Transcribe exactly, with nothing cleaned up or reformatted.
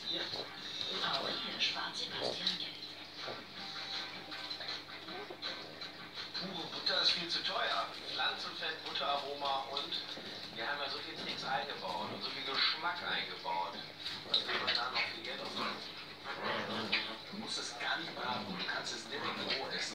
investiert. Aber hier spart Sebastian Geld. Pure Butter ist viel zu teuer. Pflanzenfett, Butteraroma und wir haben ja so viel Tricks eingebaut und so viel Geschmack eingebaut. Was will man da noch viel Geld ausgeben? Du musst es gar nicht braten, du kannst es direkt roh essen.